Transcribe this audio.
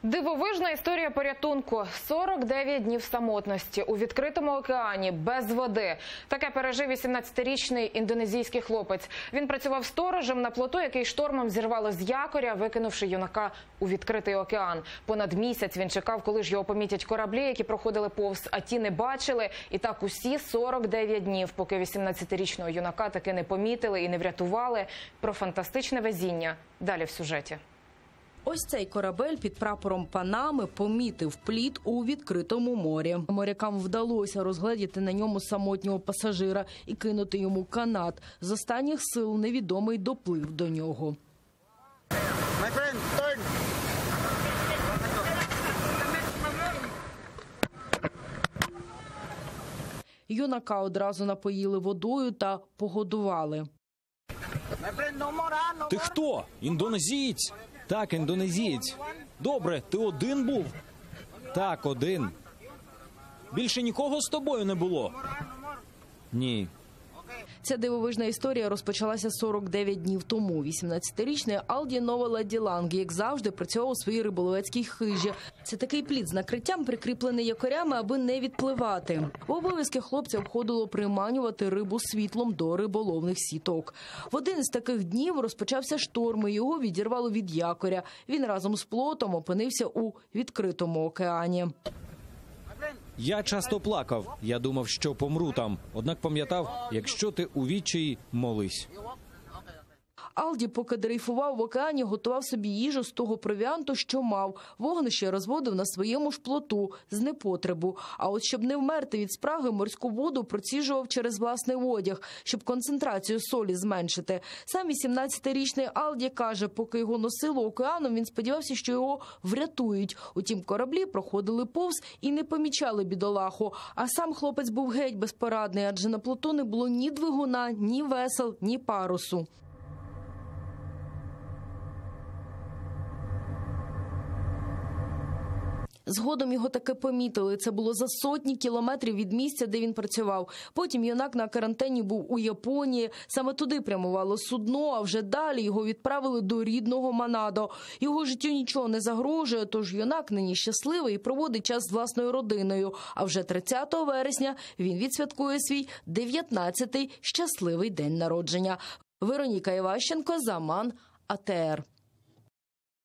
Дивовижна історія порятунку. 49 днів самотності у відкритому океані, без води. Таке пережив 18-річний індонезійський хлопець. Він працював сторожем на плоту, який штормом зірвало з якоря, викинувши юнака у відкритий океан. Понад місяць він чекав, коли ж його помітять кораблі, які проходили повз, а ті не бачили. І так усі 49 днів, поки 18-річного юнака таки не помітили і не врятували. Про фантастичне везіння далі в сюжеті. Ось цей корабель під прапором Панами помітив плід у відкритому морі. Морякам вдалося розгледіти на ньому самотнього пасажира і кинути йому канат. З останніх сил невідомий доплив до нього. Юнака одразу напоїли водою та погодували. Ти хто? Індонезієць? Так, індонезієць. Добре, ти один був? Так, один. Більше нікого з тобою не було? Ні. Ця дивовижна історія розпочалася 49 днів тому. 18-річний Алді Новоладіланг, як завжди, працював у своїй риболовецькій хижі. Це такий плід з накриттям, прикріплений якорями, аби не відпливати. В обов'язки хлопця входило приманювати рибу світлом до риболовних сіток. В один із таких днів розпочався шторм, і його відірвало від якоря. Він разом з плотом опинився у відкритому океані. Я часто плакав. Я думав, що помру там. Однак пам'ятав, якщо ти у відчаї, молись. Алді, поки дрейфував в океані, готував собі їжу з того провіанту, що мав. Вогнище розводив на своєму ж плоту, з непотребу. А от щоб не вмерти від спраги, морську воду проціжував через власний одяг, щоб концентрацію солі зменшити. Сам 18-річний Алді каже, поки його носило океаном, він сподівався, що його врятують. Утім, кораблі проходили повз і не помічали бідолаху. А сам хлопець був геть безпорадний, адже на плоту не було ні двигуна, ні весел, ні парусу. Згодом його таки помітили. Це було за сотні кілометрів від місця, де він працював. Потім юнак на карантині був у Японії. Саме туди прямувало судно, а вже далі його відправили до рідного Манадо. Його життю нічого не загрожує, тож юнак нині щасливий і проводить час з власною родиною. А вже 30 вересня він відсвяткує свій 19-й щасливий день народження. Вероніка Іващенко, Заман, АТР.